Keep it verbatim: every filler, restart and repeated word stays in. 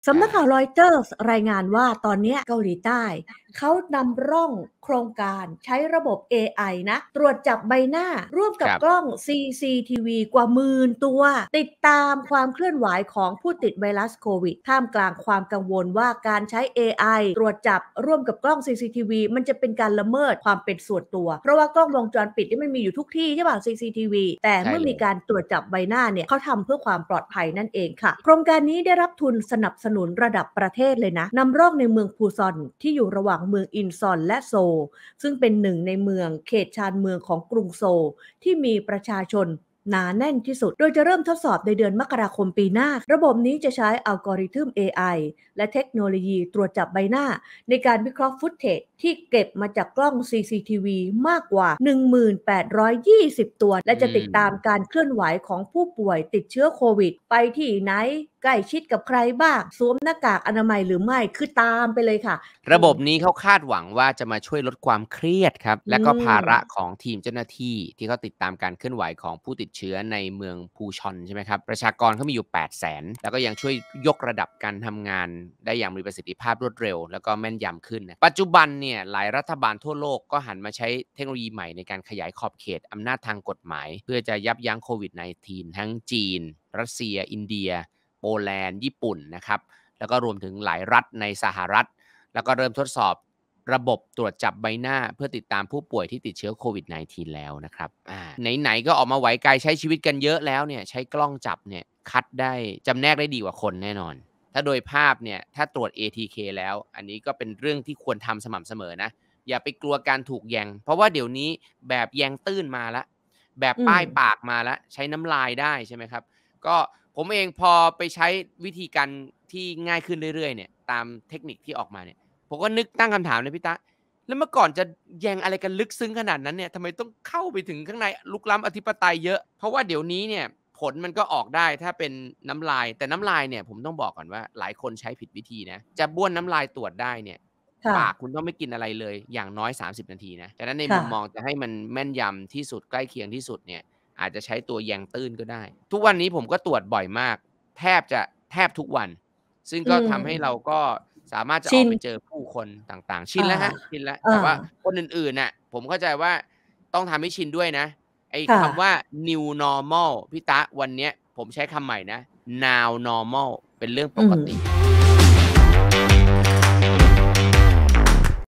สำนักข่าวรอยเตอร์สรายงานว่าตอนนี้เกาหลีใต้เขานำร่องโครงการใช้ระบบ เอ ไอ นะตรวจจับใบหน้าร่วมกับกล้อง ซี ซี ที วี กว่าหมื่นตัวติดตามความเคลื่อนไหวของผู้ติดไวรัสโควิดท่ามกลางความกังวลว่าการใช้ เอ ไอ ตรวจจับร่วมกับกล้อง ซี ซี ที วี มันจะเป็นการละเมิดความเป็นส่วนตัวเพราะว่ากล้องวงจรปิดที่มันมีอยู่ทุกที่ใช่ป่ะ ซี ซี ที วี แต่เมื่อมีการตรวจจับใบหน้าเนี่ยเขาทำเพื่อความปลอดภัยนั่นเองค่ะโครงการนี้ได้รับทุนสนับสนุนระดับประเทศเลยนะนำร่องในเมืองปูซอนที่อยู่ระหว่างเมืองอินซอนและโซลซึ่งเป็นหนึ่งในเมืองเขตชานเมืองของกรุงโซลที่มีประชาชนหนาแน่นที่สุดโดยจะเริ่มทดสอบในเดือนมกราคมปีหน้าระบบนี้จะใช้อัลกอริทึม เอ ไอ และเทคโนโลยีตรวจจับใบหน้าในการวิเคราะห์ฟุตเทจที่เก็บมาจากกล้อง ซี ซี ที วี มากกว่า หนึ่งพันแปดร้อยยี่สิบ ตัวและจะติดตามการเคลื่อนไหวของผู้ป่วยติดเชื้อโควิดไปที่ไหนใกล้ชิดกับใครบ้างสวมหน้ากากอนามัยหรือไม่คือตามไปเลยค่ะระบบนี้เขาคาดหวังว่าจะมาช่วยลดความเครียดครับและก็ภาระของทีมเจ้าหน้าที่ที่เขาติดตามการเคลื่อนไหวของผู้ติดเชื้อในเมืองพูชอนใช่ไหมครับประชากรเขามีอยู่ แปดแสน แล้วก็ยังช่วยยกระดับการทำงานได้อย่างมีประสิทธิภาพรวดเร็วแล้วก็แม่นยำขึ้นนะปัจจุบันเนี่ยหลายรัฐบาลทั่วโลกก็หันมาใช้เทคโนโลยีใหม่ในการขยายขอบเขตอำนาจทางกฎหมายเพื่อจะยับยั้งโควิด สิบเก้า ทั้งจีนรัสเซียอินเดียโปแลนด์ญี่ปุ่นนะครับแล้วก็รวมถึงหลายรัฐในสหรัฐแล้วก็เริ่มทดสอบระบบตรวจจับใบหน้าเพื่อติดตามผู้ป่วยที่ติดเชื้อโควิด สิบเก้า แล้วนะครับอ่าไหนๆก็ออกมาไหวไกลใช้ชีวิตกันเยอะแล้วเนี่ยใช้กล้องจับเนี่ยคัดได้จำแนกได้ดีกว่าคนแน่นอนถ้าโดยภาพเนี่ยถ้าตรวจ เอ ที เค แล้วอันนี้ก็เป็นเรื่องที่ควรทำสม่ำเสมอนะอย่าไปกลัวการถูกแยงเพราะว่าเดี๋ยวนี้แบบแยงตื้นมาแล้วแบบป้ายปากมาแล้วใช้น้ำลายได้ใช่ไหมครับก็ผมเองพอไปใช้วิธีการที่ง่ายขึ้นเรื่อยๆเนี่ยตามเทคนิคที่ออกมาเนี่ยผมก็นึกตั้งคำถามเลยพี่ตะแล้วเมื่อก่อนจะแยงอะไรกันลึกซึ้งขนาดนั้นเนี่ยทำไมต้องเข้าไปถึงข้างในลุกล้ำอธิปไตยเยอะเพราะว่าเดี๋ยวนี้เนี่ยผลมันก็ออกได้ถ้าเป็นน้ำลายแต่น้ำลายเนี่ยผมต้องบอกก่อนว่าหลายคนใช้ผิดวิธีนะจะบ้วนน้ำลายตรวจได้เนี่ยปากคุณต้องไม่กินอะไรเลยอย่างน้อยสามสิบนาทีนะฉะนั้นในมุมมองจะให้มันแม่นยำที่สุดใกล้เคียงที่สุดเนี่ยอาจจะใช้ตัวแยงตื้นก็ได้ทุกวันนี้ผมก็ตรวจบ่อยมากแทบจะแทบทุกวันซึ่งก็ทำให้เราก็สามารถจะออกไปเจอผู้คนต่างๆชินแล้วฮะชินแล้วแต่ว่าคนอื่นๆน่ะผมเข้าใจว่าต้องทำให้ชินด้วยนะไอ้คำว่า new normal พี่ตะวันนี้ผมใช้คำใหม่นะ now normal เป็นเรื่องปกติ